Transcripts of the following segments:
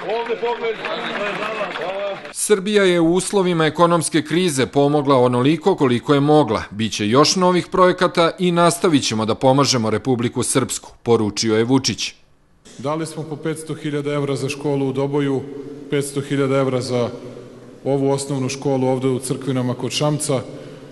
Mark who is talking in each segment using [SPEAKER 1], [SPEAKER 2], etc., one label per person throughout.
[SPEAKER 1] Srbija je u uslovima ekonomske krize pomogla onoliko koliko je mogla. Biće još novih projekata i nastavit ćemo da pomažemo Republiku Srpsku, poručio je Vučić.
[SPEAKER 2] Dali smo po 500.000 evra za školu u Doboju, 500.000 evra za ovu osnovnu školu ovde u Crkvinama kod Šamca.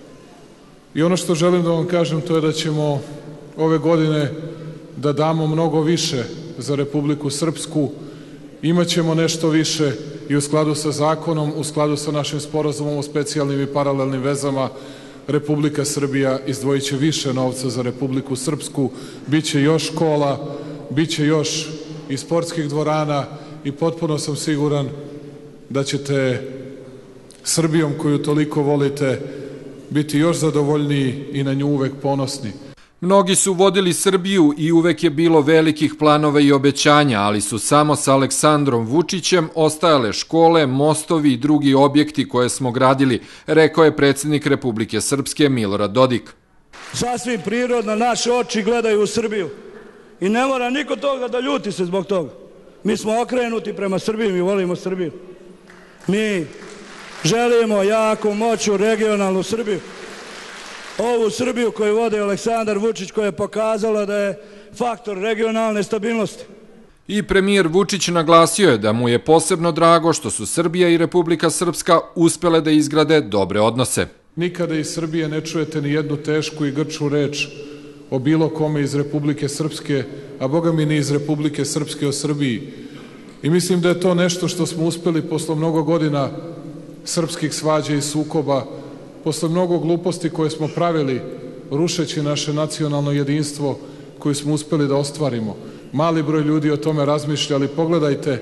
[SPEAKER 2] I ono što želim da vam kažem to je da ćemo ove godine da damo mnogo više za Republiku Srpsku. Imaćemo nešto više i u skladu sa zakonom, u skladu sa našim sporazumom o specijalnim i paralelnim vezama, Republika Srbija izdvojit će više novca za Republiku Srpsku, biće još škola, biće još i sportskih dvorana i potpuno sam siguran da ćete Srbijom koju toliko volite biti još zadovoljniji i na nju uvek ponosni.
[SPEAKER 1] Mnogi su vodili Srbiju i uvek je bilo velikih planova i obećanja, ali su samo sa Aleksandrom Vučićem ostajale škole, mostovi i drugi objekti koje smo gradili, rekao je predsjednik Republike Srpske Milorad Dodik.
[SPEAKER 3] Sasvim prirodno naše oči gledaju u Srbiju i ne mora niko toga da ljuti se zbog toga. Mi smo okrenuti prema Srbiji, mi volimo Srbiju. Mi želimo jaku, moćnu, regionalnu Srbiju. Ovu Srbiju koju vodi Aleksandar Vučić, koja je pokazala da je faktor regionalne stabilnosti.
[SPEAKER 1] I premijer Vučić naglasio je da mu je posebno drago što su Srbija i Republika Srpska uspele da izgrade dobre odnose.
[SPEAKER 2] Nikada iz Srbije ne čujete ni jednu tešku i grču reč o bilo kome iz Republike Srpske, a boga mi ni iz Republike Srpske o Srbiji. I mislim da je to nešto što smo uspeli posle mnogo godina srpskih svađa i sukoba, posle mnogo gluposti koje smo pravili, rušeći naše nacionalno jedinstvo koje smo uspeli da ostvarimo. Mali broj ljudi o tome razmišlja, ali pogledajte,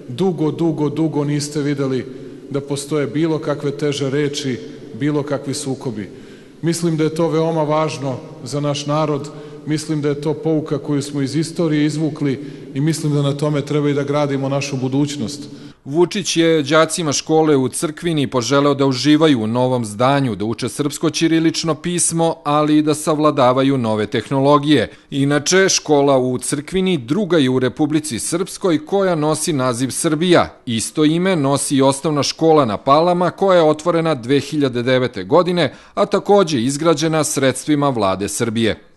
[SPEAKER 2] dugo niste videli da postoje bilo kakve teže reči, bilo kakvi sukobi. Mislim da je to veoma važno za naš narod, mislim da je to pouka koju smo iz istorije izvukli i mislim da na tome treba i da gradimo našu budućnost.
[SPEAKER 1] Vučić je đacima škole u Crkvini poželeo da uživaju u novom zdanju, da uče srpsko-ćirilično pismo, ali i da savladavaju nove tehnologije. Inače, škola u Crkvini druga je u Republici Srpskoj koja nosi naziv Srbija. Isto ime nosi i osnovna škola na Palama koja je otvorena 2009. godine, a takođe izgrađena sredstvima vlade Srbije.